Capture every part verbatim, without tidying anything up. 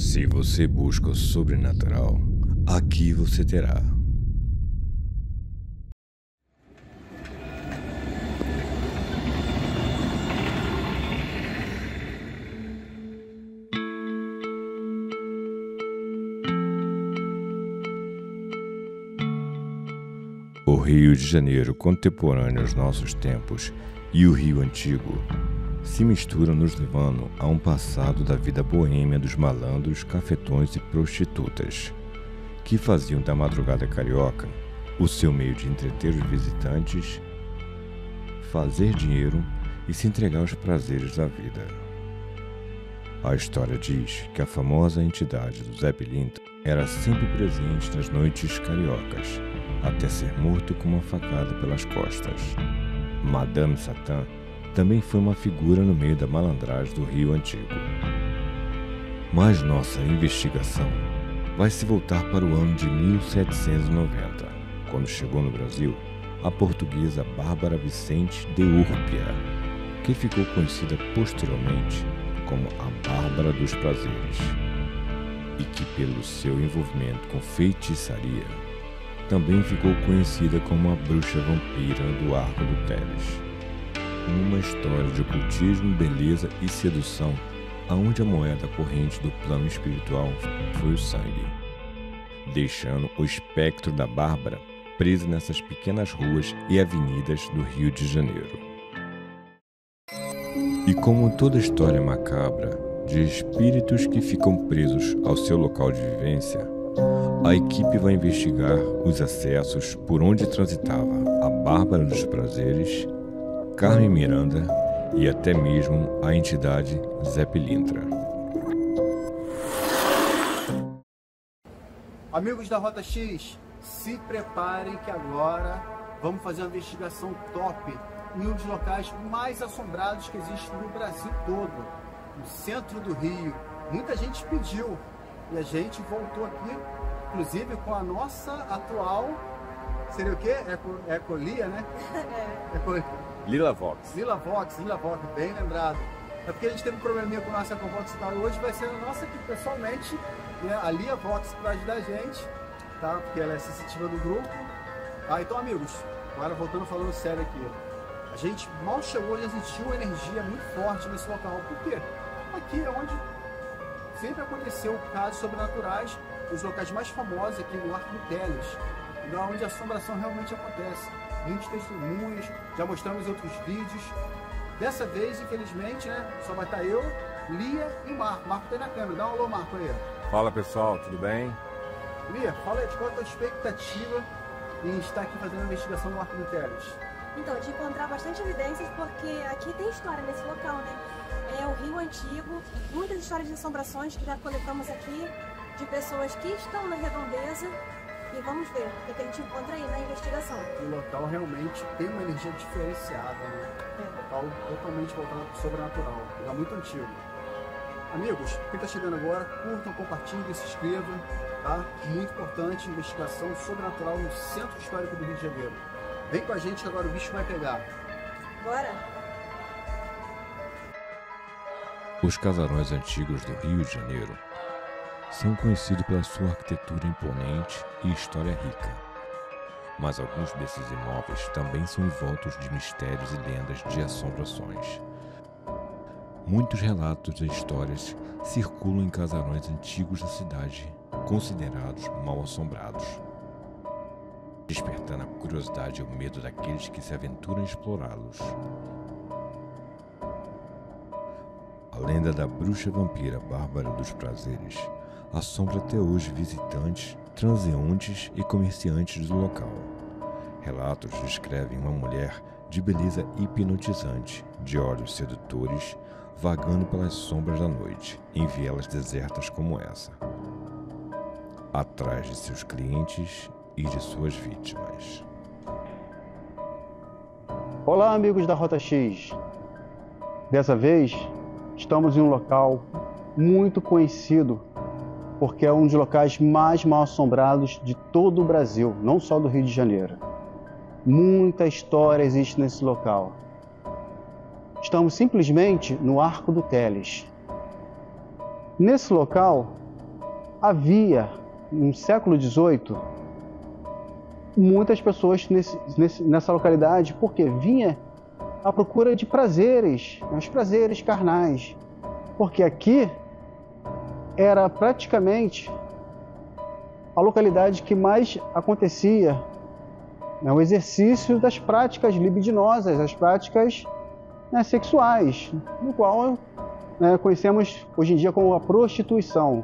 Se você busca o sobrenatural, aqui você terá. O Rio de Janeiro contemporâneo aos nossos tempos e o Rio Antigo se misturam, nos levando a um passado da vida boêmia dos malandros, cafetões e prostitutas, que faziam da madrugada carioca o seu meio de entreter os visitantes, fazer dinheiro e se entregar aos prazeres da vida. A história diz que a famosa entidade do Zé Pilintra era sempre presente nas noites cariocas, até ser morto com uma facada pelas costas. Madame Satã também foi uma figura no meio da malandragem do Rio Antigo. Mas nossa investigação vai se voltar para o ano de mil setecentos e noventa, quando chegou no Brasil a portuguesa Bárbara Vicente de Urpia, que ficou conhecida posteriormente como a Bárbara dos Prazeres, e que, pelo seu envolvimento com feitiçaria, também ficou conhecida como a bruxa vampira do Arco do Teles. Uma história de ocultismo, beleza e sedução, aonde a moeda corrente do plano espiritual foi o sangue, deixando o espectro da Bárbara preso nessas pequenas ruas e avenidas do Rio de Janeiro. E como toda história macabra de espíritos que ficam presos ao seu local de vivência, a equipe vai investigar os acessos por onde transitava a Bárbara dos Prazeres, Carmen Miranda e até mesmo a entidade Zé Pilintra. Amigos da Rota X, se preparem que agora vamos fazer uma investigação top em um dos locais mais assombrados que existe no Brasil todo, no centro do Rio. Muita gente pediu e a gente voltou aqui, inclusive com a nossa atual, seria o quê? Eco, Ecolia, né? É. Eco... Lila Vox. Lila Vox, Lila Vox, bem lembrado. É porque a gente teve um probleminha com a nossa Ecovox, tá? Hoje vai ser a nossa aqui pessoalmente, né? A Lia Vox para ajudar a gente, tá? Porque ela é sensitiva do grupo. Ah, então amigos, agora voltando falando sério aqui. A gente mal chegou, já sentiu uma energia muito forte nesse local. Por quê? Aqui é onde sempre aconteceu casos sobrenaturais, os locais mais famosos aqui no Arco do Teles, onde a assombração realmente acontece. Muitos testemunhos, já mostramos outros vídeos. Dessa vez, infelizmente, né, só vai estar eu, Lia e Marco. Marco tá aí na câmera, dá um alô, Marco, aí. Fala pessoal, tudo bem? Lia, fala aí, qual é a tua expectativa em estar aqui fazendo a investigação no Arco do Teles? Então, de encontrar bastante evidências, porque aqui tem história nesse local, né? É o Rio Antigo, muitas histórias de assombrações que já coletamos aqui, de pessoas que estão na redondeza. E vamos ver o que a gente encontra aí na investigação. O local realmente tem uma energia diferenciada, né? É. Um local totalmente voltado para o sobrenatural, um lugar muito antigo. Amigos, quem está chegando agora, curtam, compartilhem, se inscrevam, tá? Muito importante, investigação sobrenatural no Centro Histórico do Rio de Janeiro. Vem com a gente que agora o bicho vai pegar. Bora! Os casarões antigos do Rio de Janeiro são conhecidos pela sua arquitetura imponente e história rica. Mas alguns desses imóveis também são envoltos de mistérios e lendas de assombrações. Muitos relatos e histórias circulam em casarões antigos da cidade, considerados mal assombrados, despertando a curiosidade e o medo daqueles que se aventuram a explorá-los. A lenda da bruxa vampira Bárbara dos Prazeres assombra até hoje visitantes, transeuntes e comerciantes do local. Relatos descrevem uma mulher de beleza hipnotizante, de olhos sedutores, vagando pelas sombras da noite, em vielas desertas como essa, atrás de seus clientes e de suas vítimas. Olá, amigos da Rota X. Dessa vez, estamos em um local muito conhecido, porque é um dos locais mais mal assombrados de todo o Brasil, não só do Rio de Janeiro. Muita história existe nesse local. Estamos simplesmente no Arco do Teles. Nesse local havia, no século dezoito, muitas pessoas nesse, nesse, nessa localidade, porque vinha à procura de prazeres, os prazeres carnais, porque aqui era praticamente a localidade que mais acontecia, né, o exercício das práticas libidinosas, as práticas, né, sexuais, no qual, né, conhecemos hoje em dia como a prostituição.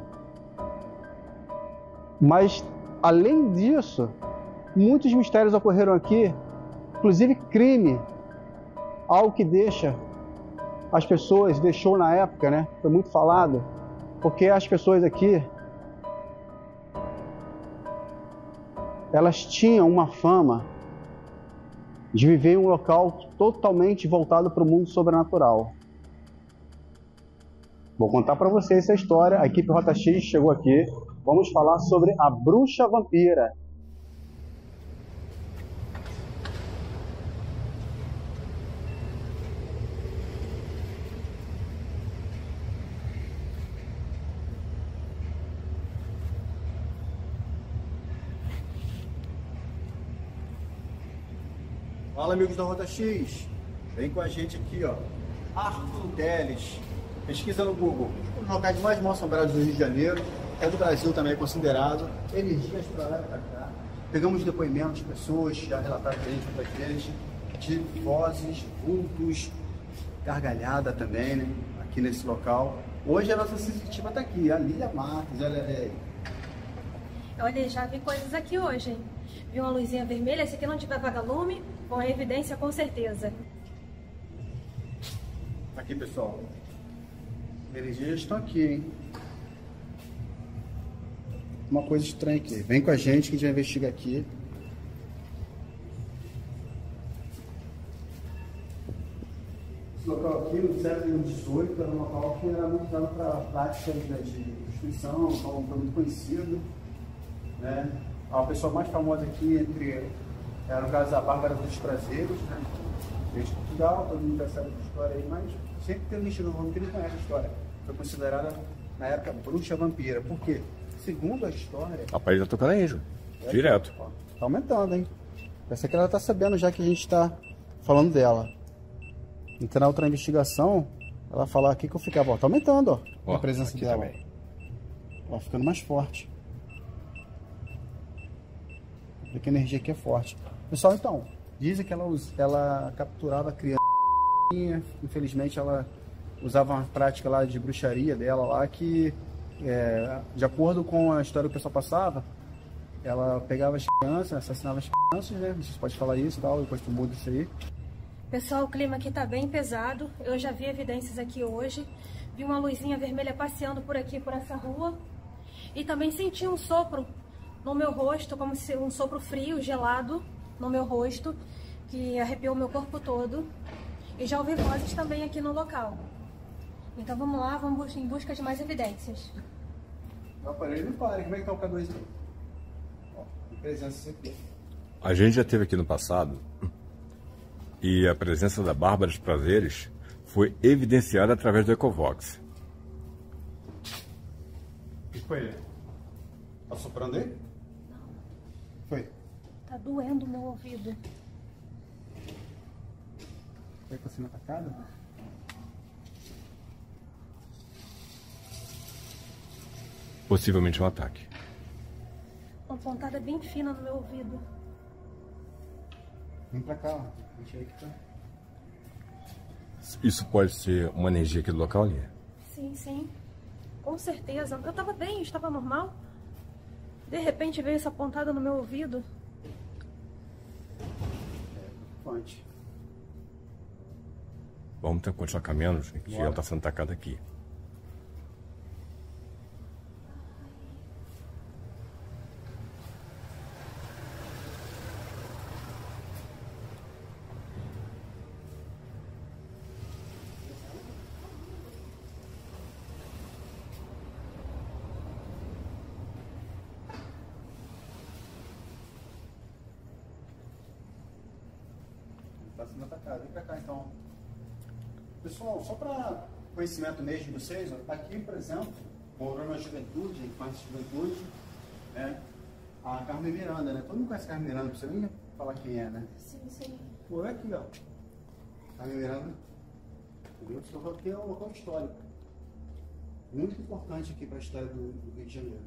Mas, além disso, muitos mistérios ocorreram aqui, inclusive crime, algo que deixa as pessoas, deixou na época, né, foi muito falado, porque as pessoas aqui, elas tinham uma fama de viver em um local totalmente voltado para o mundo sobrenatural. Vou contar para vocês essa história. A equipe Rota X chegou aqui. Vamos falar sobre a bruxa vampira. Fala, amigos da Rota X, vem com a gente aqui, ó, Arthur Teles, pesquisa no Google, um dos locais mais mal assombrados do Rio de Janeiro, é do Brasil também, é considerado, energias para lá e para cá. Pegamos depoimentos de pessoas, já relataram pra gente muitas vezes, de vozes, vultos, gargalhada também, né, aqui nesse local. Hoje a nossa sensitiva tá aqui, a Lília Marques, ela é... Olha, já vi coisas aqui hoje, hein? Vi uma luzinha vermelha, se aqui não tiver vagalume, com evidência com certeza. Aqui, pessoal. Energias estão aqui, hein? Uma coisa estranha aqui. Vem com a gente que a gente vai investigar aqui. Esse local aqui, no século dezoito, era um local que era muito usado para práticas, né, de prostituição, foi muito conhecido, né? A pessoa mais famosa aqui entre era o caso da Bárbara dos Prazeres, né? Desde Portugal, todo mundo já sabe da história aí, mas sempre tem um nicho no nome que não conhece a história. Foi considerada, na época, bruxa vampira. Por quê? Segundo a história... Rapaz, já tocando aí, Ju. É, direto. Ó, tá aumentando, hein? Parece que ela tá sabendo já que a gente tá falando dela. Então, na outra investigação, ela falar aqui que eu ficava, ó, tá aumentando, ó, ó a presença dela. Também. Ó, ficando mais forte. Porque a energia aqui é forte. Pessoal, então, dizem que ela, ela capturava criança, infelizmente ela usava uma prática lá de bruxaria dela lá que, é, de acordo com a história que o pessoal passava, ela pegava as crianças, assassinava as crianças, né? Vocês podem falar isso e tal, depois tu muda isso aí. Pessoal, o clima aqui tá bem pesado, eu já vi evidências aqui hoje, vi uma luzinha vermelha passeando por aqui, por essa rua, e também senti um sopro no meu rosto, como se um sopro frio, gelado no meu rosto, que arrepiou meu corpo todo. E já ouvi vozes também aqui no local. Então vamos lá, vamos em busca de mais evidências. Não, parei, não pare. Como é que tá o K dois aí? Ó, presença aqui. A gente já esteve aqui no passado e a presença da Bárbara dos Prazeres foi evidenciada através do Ecovox. O que foi? Tá soprando aí? Foi? Tá doendo o meu ouvido. Foi com a cena atacada? Possivelmente um ataque. Uma pontada bem fina no meu ouvido. Vem pra cá, ó. Deixa aí que tá. Isso pode ser uma energia aqui do local ali? Sim, sim. Com certeza. Eu tava bem, eu estava normal. De repente veio essa pontada no meu ouvido. É preocupante. Vamos ter que continuar caminhando, gente, que ela está sendo atacada aqui. Está sendo atacado. Vem pra cá então. Pessoal, só para conhecimento mesmo de vocês, ó, aqui, por exemplo, morou na juventude, infância e juventude, né? A Carmen Miranda, né? Todo mundo conhece a Carmen Miranda, não precisa nem falar quem é, né? Sim, sim. Pô, é aqui, ó. Carmen Miranda. Entendeu? Isso aqui é um local histórico. Muito importante aqui para a história do, do Rio de Janeiro.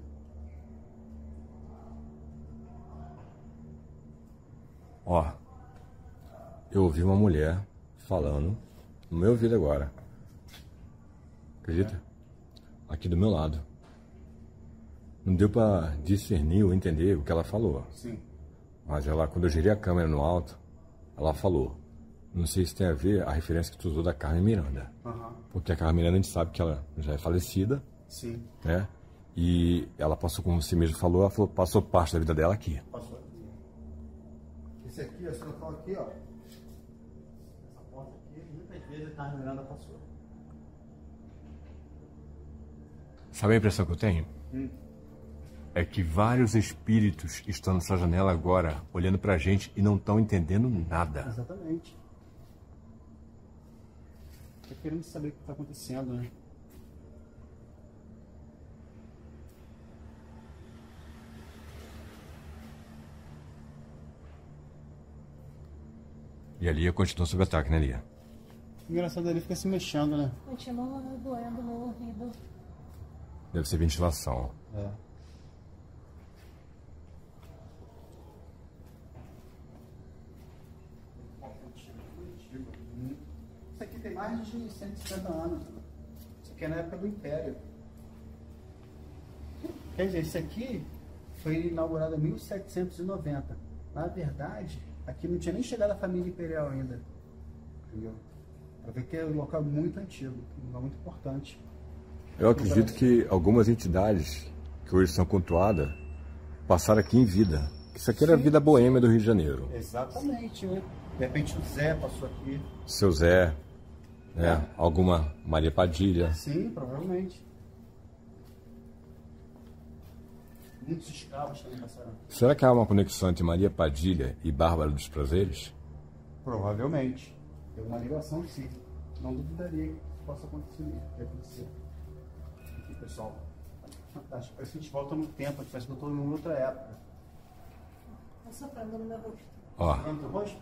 Ó, eu ouvi uma mulher falando no meu ouvido agora. Acredita? É. Aqui do meu lado. Não deu pra discernir ou entender o que ela falou. Sim. Mas ela, quando eu girei a câmera no alto, ela falou. Não sei se tem a ver a referência que tu usou da Carmen Miranda. Uhum. Porque a Carmen Miranda a gente sabe que ela já é falecida. Sim. Né? E ela passou, como você mesmo falou, ela falou, passou parte da vida dela aqui. Passou aqui. Esse aqui, esse local aqui, ó. Essa porta aqui, muitas vezes a Carmen Miranda passou. Sabe a impressão que eu tenho? Hum. É que vários espíritos estão nessa janela agora, olhando pra gente e não estão entendendo nada. Exatamente. Tô querendo saber o que está acontecendo, né? E a Lia continua sob ataque, né, Lia? Engraçado, ele fica se mexendo, né? Continua doendo meu ouvido. Deve ser ventilação. É. Isso aqui tem mais de cento e cinquenta anos. Isso aqui é na época do Império. Quer dizer, isso aqui foi inaugurado em mil setecentos e noventa. Na verdade, aqui não tinha nem chegado a família imperial ainda. Entendeu? Para ver que é um local muito antigo, um lugar muito importante. Eu acredito que algumas entidades que hoje são cultuadas passaram aqui em vida. Isso aqui era a vida boêmia do Rio de Janeiro. Exatamente, né? De repente o Zé passou aqui. Seu Zé, né? É. Alguma Maria Padilha. Sim, provavelmente. Muitos escravos também passaram. Será que há uma conexão entre Maria Padilha e Bárbara dos Prazeres? Provavelmente. Tem uma ligação, sim. Não duvidaria que possa acontecer. Que acontecer. Aqui, pessoal. Fantástico. Parece que a gente volta no tempo, parece que eu estou em outra época. Tá soprando no meu rosto. Ó. Soprando no teu rosto?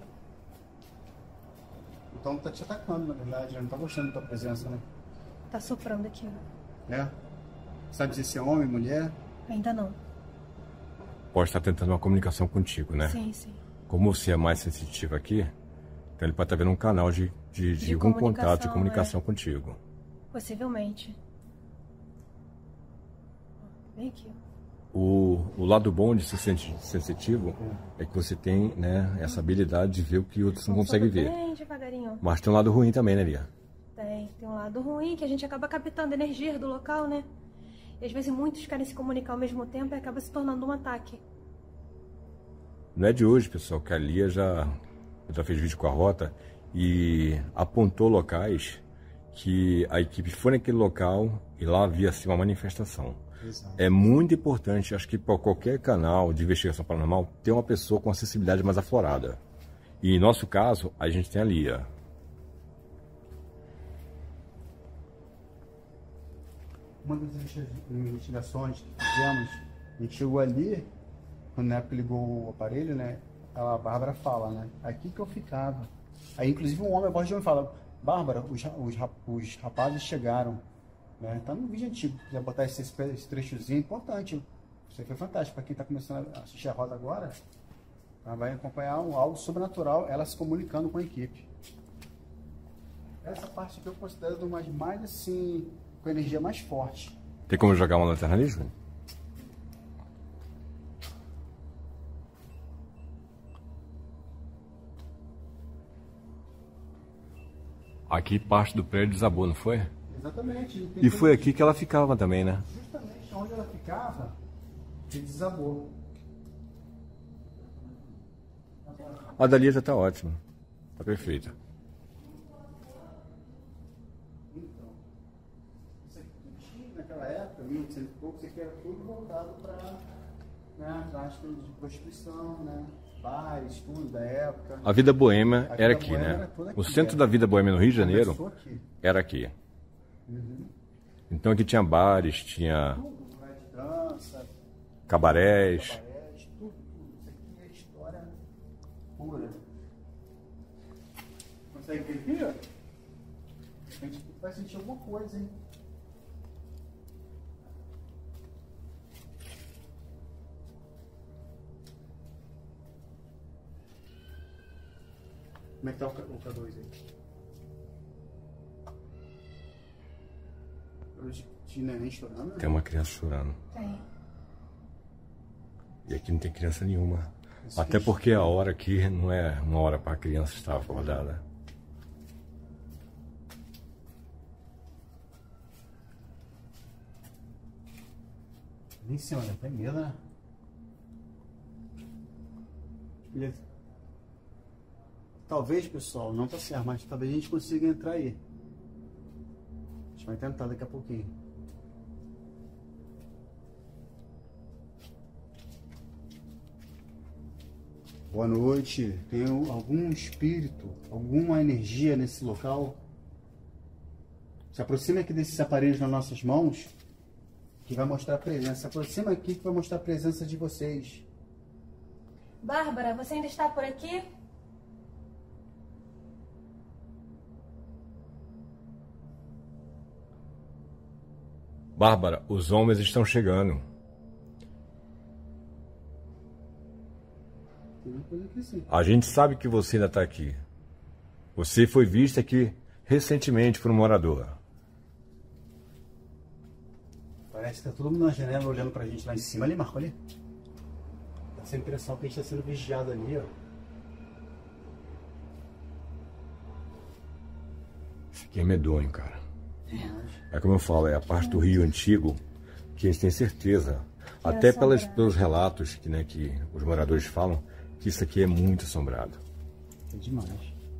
Então tá te atacando, na verdade. Não tá gostando da tua presença, né? Tá soprando aqui. É? Sabe dizer se é homem, mulher? Ainda não. Pode estar tentando uma comunicação contigo, né? Sim, sim. Como você é mais sensitivo aqui, então ele pode estar vendo um canal de, de, de, de algum contato de comunicação é. contigo. Possivelmente. Vem aqui. O, o lado bom de ser sensitivo é que você tem, né, essa habilidade de ver o que outros não conseguem ver. Bem devagarinho. Mas tem um lado ruim também, né, Lia? Tem, tem um lado ruim que a gente acaba captando energia do local, né? E às vezes muitos querem se comunicar ao mesmo tempo e acaba se tornando um ataque. Não é de hoje, pessoal, que a Lia já, já fez vídeo com a Rota e apontou locais que a equipe foi naquele local e lá havia assim, uma manifestação. Exato. É muito importante, acho que para qualquer canal de investigação paranormal, ter uma pessoa com acessibilidade mais aflorada. E em nosso caso, a gente tem a Lia. Uma das investigações que fizemos, a gente chegou ali, quando na época ligou o aparelho, né? A Bárbara fala, né? Aqui que eu ficava. Aí, inclusive, um homem, a voz de homem fala: Bárbara, os, os, os rapazes chegaram. Né? Tá no vídeo antigo, se quiser botar esse, esse trechozinho, importante. Isso aí foi fantástico. Para quem está começando a assistir a Rosa agora, ela vai acompanhar um, algo sobrenatural, ela se comunicando com a equipe. Essa parte que eu considero uma das mais, assim, com energia mais forte. Tem como jogar uma lanterna ali, Júnior? Aqui parte do prédio desabou, não foi? Exatamente. E foi aqui que ela ficava também, né? Justamente onde ela ficava, que desabou. A Dalia já está ótima. Está perfeita. Então, isso aqui tinha naquela época, mil e oitocentos e pouco, isso aqui era tudo voltado para, né, prática de prostituição, né? Bares, tudo da época. A vida boêmia a era vida aqui, boêmia né? Era aqui, o centro era. da vida boêmia no Rio de Janeiro aqui. era aqui. Uhum. Então aqui tinha bares, tinha Tudo, lugar de dança, cabarés. cabarés, tudo, tudo. Isso aqui é história pura. Consegue ver aqui, ó? A gente vai sentir alguma coisa, hein? Como é que tá o K dois aí? Hoje tinha neném chorando? Tem uma criança chorando. Tem. E aqui não tem criança nenhuma. Isso Até que- porque a hora aqui não é uma hora para a criança estar acordada. Nem sei, olha, até medo, né? Beleza. Talvez, pessoal, não tá certo, mas talvez a gente consiga entrar aí. A gente vai tentar daqui a pouquinho. Boa noite. Tem algum espírito, alguma energia nesse local? Se aproxima aqui desses aparelhos nas nossas mãos, que vai mostrar a presença. Se aproxima aqui que vai mostrar a presença de vocês. Bárbara, você ainda está por aqui? Bárbara, os homens estão chegando. Tem uma coisa aqui sim. A gente sabe que você ainda está aqui. Você foi vista aqui recentemente por um morador. Parece que tá todo mundo na janela olhando pra gente lá em cima. Ali, Marco, ali. Dá essa impressão que a gente tá sendo vigiado ali, ó. Isso aqui é medonho, cara. É como eu falo, é a parte do Rio Antigo que a gente tem certeza, até pelas, pelos relatos que, né, que os moradores falam, que isso aqui é muito assombrado. É demais.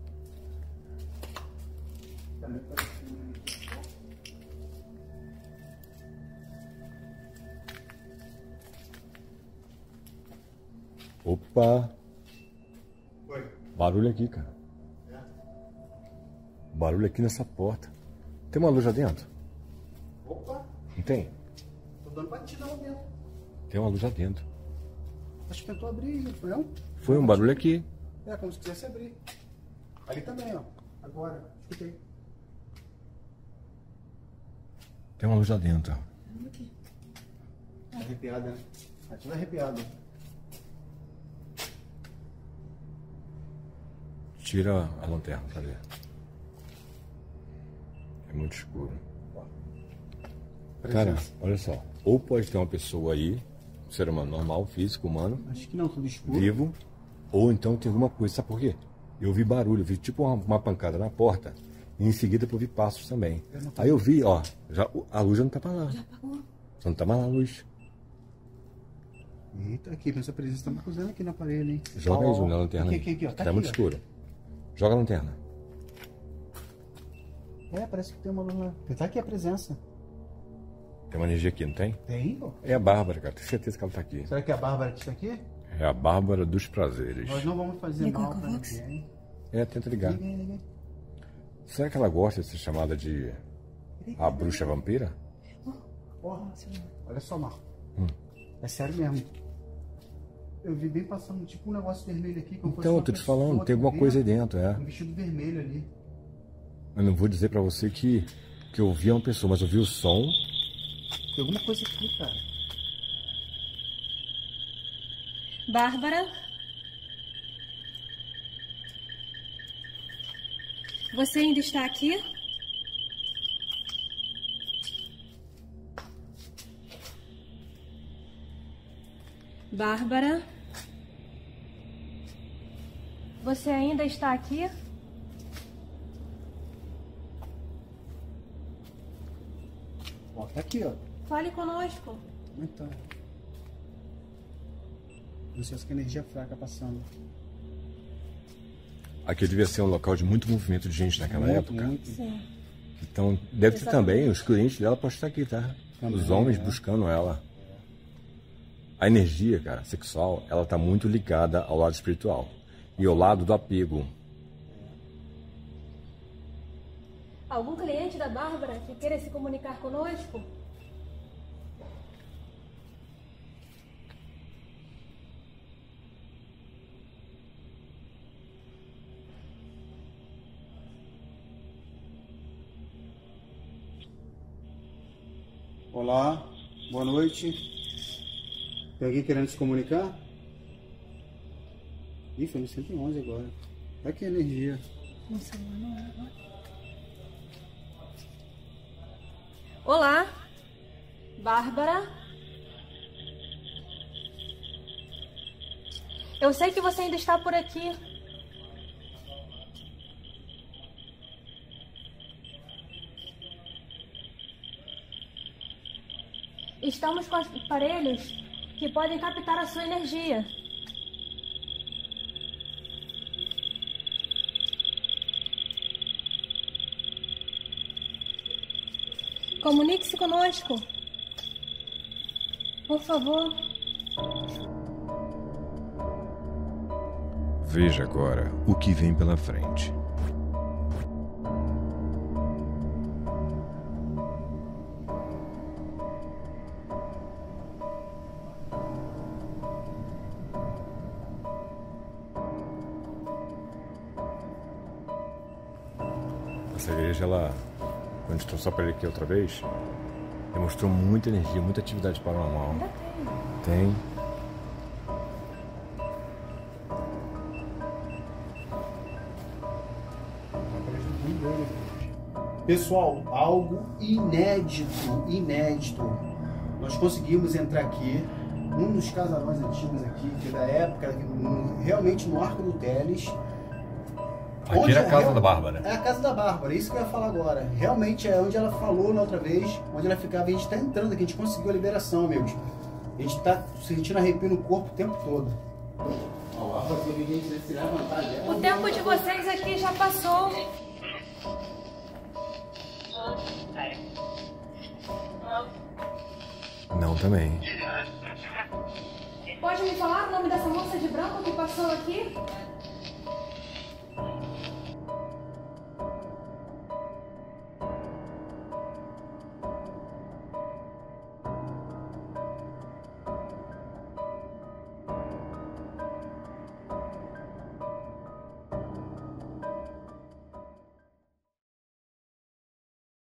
Opa! Oi. Barulho aqui, cara. Barulho aqui nessa porta. Tem uma luz lá dentro? Opa! Não tem? Tô dando batida lá dentro. Tem uma luz lá dentro. Acho que tentou abrir, não foi não? Foi um barulho aqui. É, como se quisesse abrir. Ali também, ó. Agora, escutei. Tem uma luz lá dentro. Arrepiada, né? Tá tudo arrepiado. Tira a lanterna pra ver. É muito escuro. Cara, olha só. Ou pode ter uma pessoa aí, um ser humano normal, físico, humano, Acho que não, tudo escuro. vivo, ou então tem alguma coisa. Sabe por quê? Eu vi barulho, vi tipo uma, uma pancada na porta, e em seguida eu vi passos também. Aí eu vi, ó, já, a luz já não tá pra lá. Já apagou? Já não tá mais lá a luz. Eita, aqui, essa presença tá me acusando aqui na parede, hein? Joga Ó, aí, Ju, na ó. lanterna. Aqui, aí. aqui, aqui, ó. Tá, Tá aqui, muito ó. escuro. Joga a lanterna. É, parece que tem uma luz lá. Tá aqui a presença. Tem uma energia aqui, não tem? Tem, pô. É a Bárbara, cara. Tenho certeza que ela tá aqui. Será que é a Bárbara que está aqui? É a Bárbara dos prazeres. Nós não vamos fazer Ligou mal com pra o Vox? ninguém. É, tenta ligar. Liguei, liguei. Será que ela gosta de ser chamada de a bruxa vampira? Porra, olha só, Marco. Hum. É sério mesmo. Eu vi bem passando tipo um negócio vermelho aqui. Como fosse Então, eu uma tô te pessoa falando, tem aqui alguma coisa aí dentro, dentro, é. Um vestido vermelho ali. Eu não vou dizer pra você que, que eu vi uma pessoa, mas eu vi o som. Tem alguma coisa aqui, cara. Bárbara? Você ainda está aqui? Bárbara? Você ainda está aqui? Ó, tá aqui, ó. Fale conosco. Então. Não sei se que energia fraca passando. Aqui devia ser um local de muito movimento de gente naquela Muito, época. muito. Sim. Então, deve ter Exatamente. também, os clientes dela podem estar aqui, tá? Também, Os homens é. buscando ela. A energia, cara, sexual, ela tá muito ligada ao lado espiritual. E ao lado do apego. Algum cliente da Bárbara que queira se comunicar conosco? Olá, boa noite. Tem alguém querendo se comunicar? Ih, foi no cento e onze agora. Tá aqui a energia. No celular não é agora. Olá, Bárbara. Eu sei que você ainda está por aqui. Estamos com aparelhos que podem captar a sua energia. Comunique-se conosco. Por favor. Veja agora o que vem pela frente. Essa igreja, ela, quando a gente trouxe para ele aqui outra vez, demonstrou muita energia, muita atividade paranormal. Ainda tem. Tem. Pessoal, algo inédito, inédito. Nós conseguimos entrar aqui, um dos casarões antigos aqui, que da época, realmente no Arco do Teles. Aqui era a casa real... da Bárbara. É a casa da Bárbara, isso que eu ia falar agora. Realmente é onde ela falou na outra vez, onde ela ficava. A gente está entrando aqui, a gente conseguiu a liberação, amigos. A gente está sentindo arrepio no corpo o tempo todo. O tempo de vocês aqui já passou. Não, também. Pode me falar o nome dessa moça de branco que passou aqui?